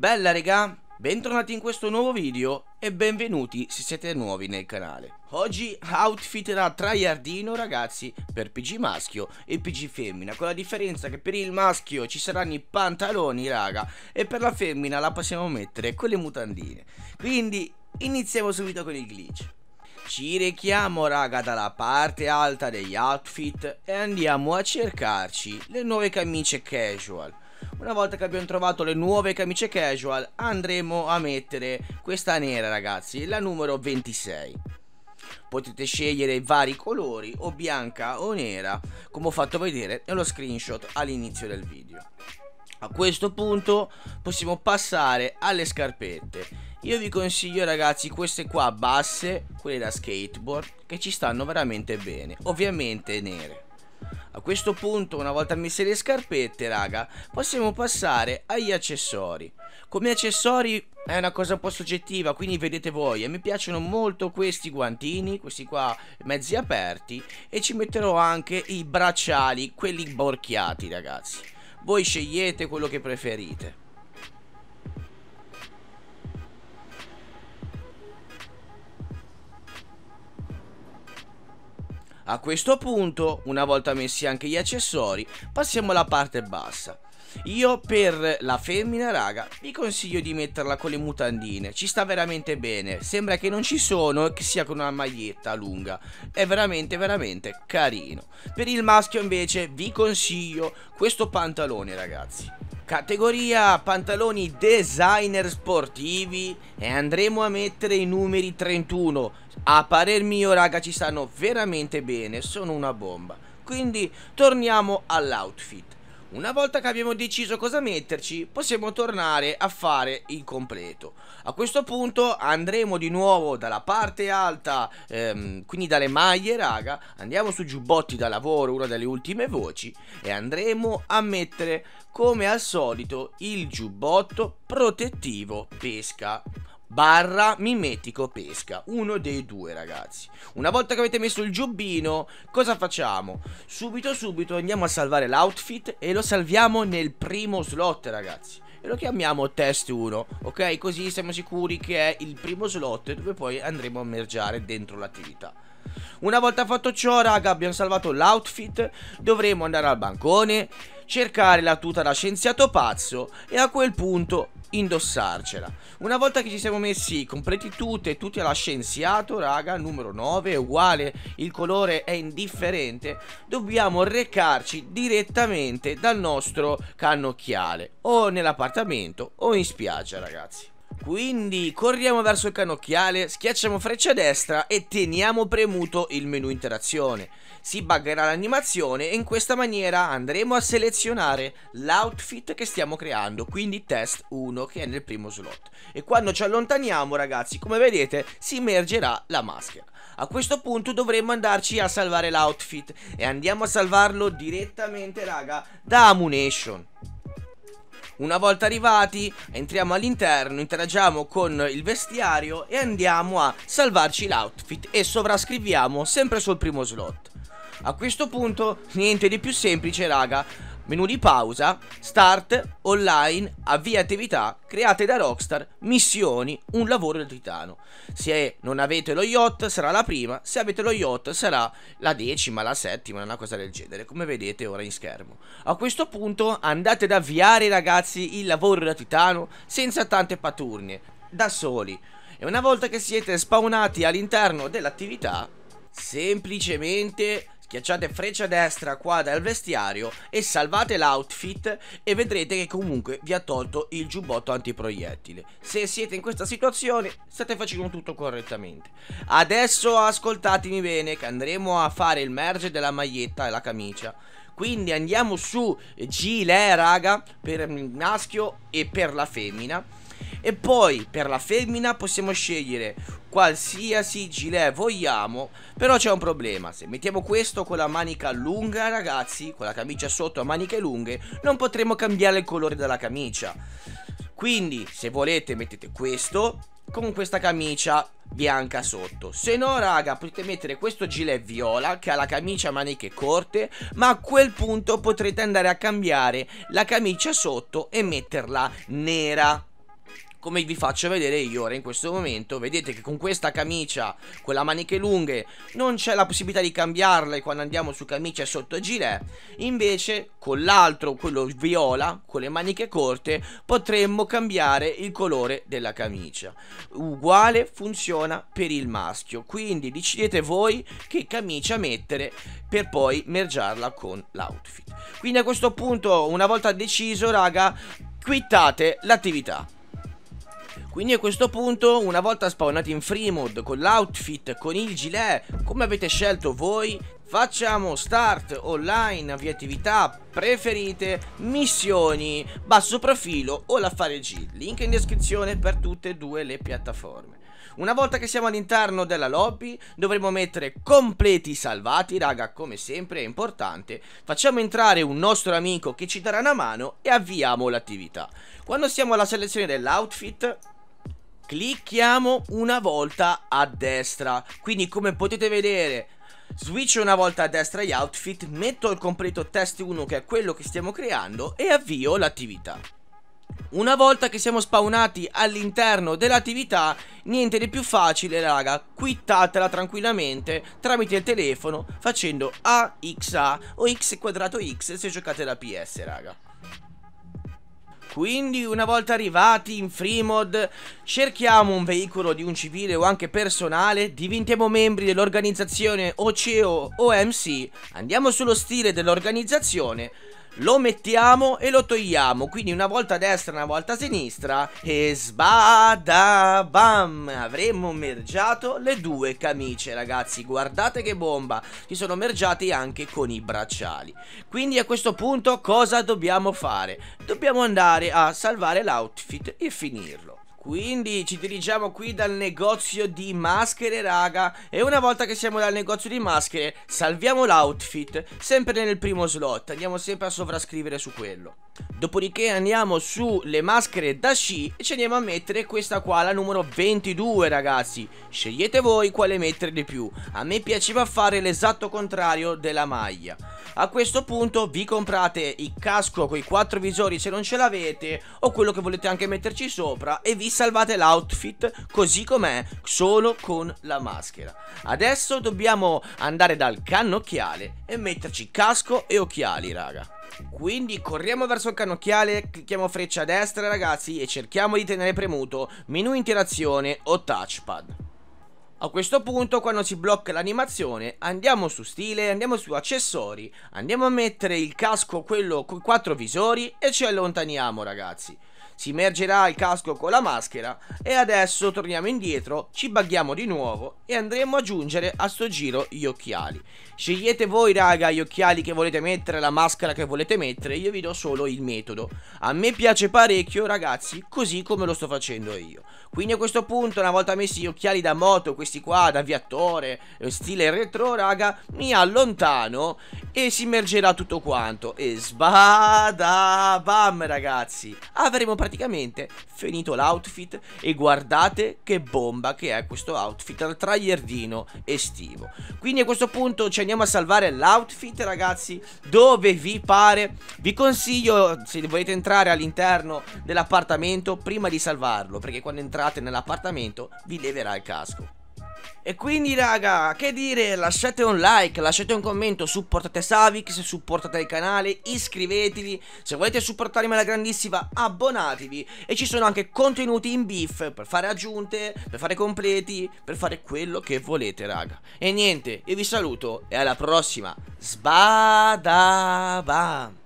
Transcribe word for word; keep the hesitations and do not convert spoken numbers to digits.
Bella regà, bentornati in questo nuovo video e benvenuti se siete nuovi nel canale. Oggi outfit da tryhardino ragazzi per P G maschio e P G femmina, con la differenza che per il maschio ci saranno i pantaloni raga e per la femmina la possiamo mettere con le mutandine. Quindi iniziamo subito con il glitch. Ci rechiamo raga dalla parte alta degli outfit e andiamo a cercarci le nuove camicie casual. Una volta che abbiamo trovato le nuove camicie casual andremo a mettere questa nera ragazzi, la numero ventisei. Potete scegliere vari colori o bianca o nera come ho fatto vedere nello screenshot all'inizio del video. A questo punto possiamo passare alle scarpette. Io vi consiglio ragazzi queste qua basse, quelle da skateboard, che ci stanno veramente bene, ovviamente nere. A questo punto, una volta messe le scarpette raga, possiamo passare agli accessori. Come accessori è una cosa un po' soggettiva, quindi vedete voi, e mi piacciono molto questi guantini, questi qua mezzi aperti, e ci metterò anche i bracciali, quelli borchiati ragazzi. Voi scegliete quello che preferite. A questo punto, una volta messi anche gli accessori, passiamo alla parte bassa. Io per la femmina raga vi consiglio di metterla con le mutandine, ci sta veramente bene, sembra che non ci sono e che sia con una maglietta lunga, è veramente veramente carino. Per il maschio invece vi consiglio questo pantalone ragazzi, categoria pantaloni designer sportivi, e andremo a mettere i numeri trentuno. A parer mio raga ci stanno veramente bene, sono una bomba. Quindi torniamo all'outfit. Una volta che abbiamo deciso cosa metterci, possiamo tornare a fare il completo. A questo punto andremo di nuovo dalla parte alta, ehm, quindi dalle maglie raga, andiamo su giubbotti da lavoro, una delle ultime voci, e andremo a mettere come al solito il giubbotto protettivo pesca barra mimetico pesca, uno dei due ragazzi. Una volta che avete messo il giubbino, cosa facciamo? Subito subito andiamo a salvare l'outfit e lo salviamo nel primo slot ragazzi, e lo chiamiamo test uno, ok? Così siamo sicuri che è il primo slot dove poi andremo a mergiare dentro l'attività. Una volta fatto ciò raga, abbiamo salvato l'outfit, dovremo andare al bancone, cercare la tuta da scienziato pazzo e a quel punto indossarcela. Una volta che ci siamo messi completi tutte e tutti alla scienziato raga, numero nove è uguale, il colore è indifferente, dobbiamo recarci direttamente dal nostro cannocchiale o nell'appartamento o in spiaggia ragazzi. Quindi corriamo verso il cannocchiale, schiacciamo freccia destra e teniamo premuto il menu interazione. Si buggerà l'animazione e in questa maniera andremo a selezionare l'outfit che stiamo creando, quindi test uno che è nel primo slot. E quando ci allontaniamo ragazzi, come vedete, si immergerà la maschera. A questo punto dovremmo andarci a salvare l'outfit e andiamo a salvarlo direttamente raga da Ammunition. Una volta arrivati entriamo all'interno, interagiamo con il vestiario e andiamo a salvarci l'outfit e sovrascriviamo sempre sul primo slot. A questo punto niente di più semplice raga, menu di pausa, start, online, avvia attività, create da Rockstar, missioni, un lavoro da titano. Se non avete lo yacht sarà la prima, se avete lo yacht sarà la decima, la settima, una cosa del genere, come vedete ora in schermo. A questo punto andate ad avviare ragazzi il lavoro da titano senza tante paturnie, da soli. E una volta che siete spawnati all'interno dell'attività, semplicemente schiacciate freccia destra qua dal vestiario e salvate l'outfit e vedrete che comunque vi ha tolto il giubbotto antiproiettile. Se siete in questa situazione state facendo tutto correttamente. Adesso ascoltatemi bene che andremo a fare il merge della maglietta e la camicia. Quindi andiamo su gilet raga per il maschio e per la femmina. E poi per la femmina possiamo scegliere qualsiasi gilet vogliamo, però c'è un problema: se mettiamo questo con la manica lunga ragazzi, con la camicia sotto a maniche lunghe, non potremo cambiare il colore della camicia. Quindi se volete mettete questo con questa camicia bianca sotto, se no raga potete mettere questo gilet viola che ha la camicia a maniche corte, ma a quel punto potrete andare a cambiare la camicia sotto e metterla nera. come vi faccio vedere io ora in questo momento. Vedete che con questa camicia, con le maniche lunghe, non c'è la possibilità di cambiarle quando andiamo su camicia sotto gilet. Invece con l'altro, quello viola, con le maniche corte, potremmo cambiare il colore della camicia. Uguale funziona per il maschio, quindi decidete voi che camicia mettere per poi mergiarla con l'outfit. Quindi a questo punto, una volta deciso, raga, quittate l'attività. Quindi a questo punto, una volta spawnati in free mode con l'outfit, con il gilet, come avete scelto voi, facciamo start online via attività preferite, missioni, basso profilo o l'affare G. Link in descrizione per tutte e due le piattaforme. Una volta che siamo all'interno della lobby dovremo mettere completi salvati, raga, come sempre è importante. Facciamo entrare un nostro amico che ci darà una mano e avviamo l'attività. Quando siamo alla selezione dell'outfit, clicchiamo una volta a destra. Quindi come potete vedere, switch una volta a destra gli outfit, metto il completo test uno che è quello che stiamo creando e avvio l'attività. Una volta che siamo spawnati all'interno dell'attività, niente di più facile, raga, quittatela tranquillamente tramite il telefono facendo A X A o X quadrato X se giocate da P S, raga. Quindi una volta arrivati in free mode, cerchiamo un veicolo di un civile o anche personale, diventiamo membri dell'organizzazione O C E O o M C, andiamo sullo stile dell'organizzazione, lo mettiamo e lo togliamo, quindi una volta a destra e una volta a sinistra e sbada bam, avremmo mergiato le due camicie, ragazzi. Guardate che bomba, si sono mergiati anche con i bracciali. Quindi a questo punto cosa dobbiamo fare? Dobbiamo andare a salvare l'outfit e finirlo. Quindi ci dirigiamo qui dal negozio di maschere, raga, e una volta che siamo dal negozio di maschere salviamo l'outfit sempre nel primo slot, andiamo sempre a sovrascrivere su quello. Dopodiché andiamo sulle maschere da sci e ci andiamo a mettere questa qua, la numero ventidue, ragazzi. Scegliete voi quale mettere di più. A me piaceva fare l'esatto contrario della maglia. A questo punto vi comprate il casco con i quattro visori se non ce l'avete, o quello che volete anche metterci sopra, e vi salvate l'outfit così com'è, solo con la maschera. Adesso dobbiamo andare dal cannocchiale e metterci casco e occhiali, raga. Quindi corriamo verso il cannocchiale, clicchiamo freccia a destra, ragazzi, e cerchiamo di tenere premuto menu interazione o touchpad. A questo punto, quando si blocca l'animazione, andiamo su stile, andiamo su accessori, andiamo a mettere il casco, quello con i quattro visori, e ci allontaniamo, ragazzi. Si mergerà il casco con la maschera e adesso torniamo indietro, ci bughiamo di nuovo e andremo ad aggiungere a sto giro gli occhiali. Scegliete voi, raga, gli occhiali che volete mettere, la maschera che volete mettere, io vi do solo il metodo. A me piace parecchio, ragazzi, così come lo sto facendo io. Quindi a questo punto, una volta messi gli occhiali da moto, questi qua da viatore, stile retro, raga, mi allontano e si immergerà tutto quanto. E sbada bam, ragazzi, avremo praticamente finito l'outfit. E guardate che bomba che è questo outfit al tragliardino estivo. Quindi a questo punto ci andiamo a salvare l'outfit, ragazzi, dove vi pare. Vi consiglio, se volete entrare all'interno dell'appartamento, prima di salvarlo, perché quando entrate nell'appartamento vi leverà il casco. E quindi, raga, che dire, lasciate un like, lasciate un commento, supportate Savix, supportate il canale, iscrivetevi, se volete supportarmi alla grandissima abbonatevi, e ci sono anche contenuti in beef per fare aggiunte, per fare completi, per fare quello che volete, raga. E niente, io vi saluto e alla prossima, sbada bam.